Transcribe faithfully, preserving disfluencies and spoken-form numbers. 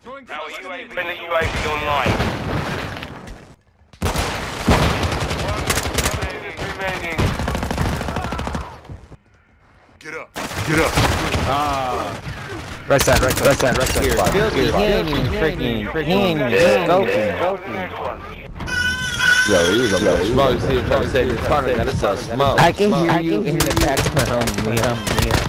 Now U A V, friendly U A V online. One minute remaining. Get up. Get up. Ah. Right side, right side, right side, right side. Here, Filthy, he ain't even freaking, he ain't even scoping. Yo, here you go, yo. Smoke, see him trying to say this partner, that's a smoke. I can hear you in the background, Liam, Liam.